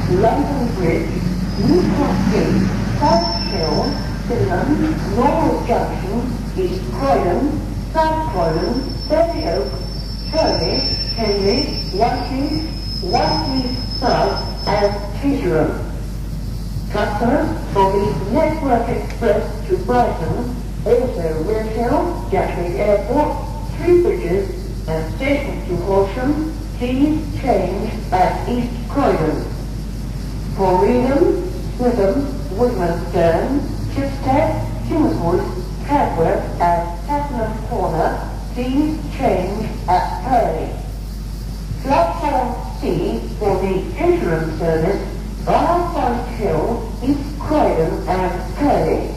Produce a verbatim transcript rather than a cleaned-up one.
London Bridge, Newcastle Gate, South Hill, Sydenham, Norwell Junction, East Croydon, South Croydon, Thirty Oak, Purley, Henley, Whiting, Whiteley South, and Caterham. Customers for the Network Express to Brighton, also Redhill, Gatwick Airport, Three Bridges, and Station to Horsham, please change at East Croydon. For Readham, Smitham, Woodmanstone, Chipstead, Kingswood, Cadworth, and Caterham Corner, please change at Purley. Platform C for the interim service, Bar Forest Hill, East Croydon and Purley.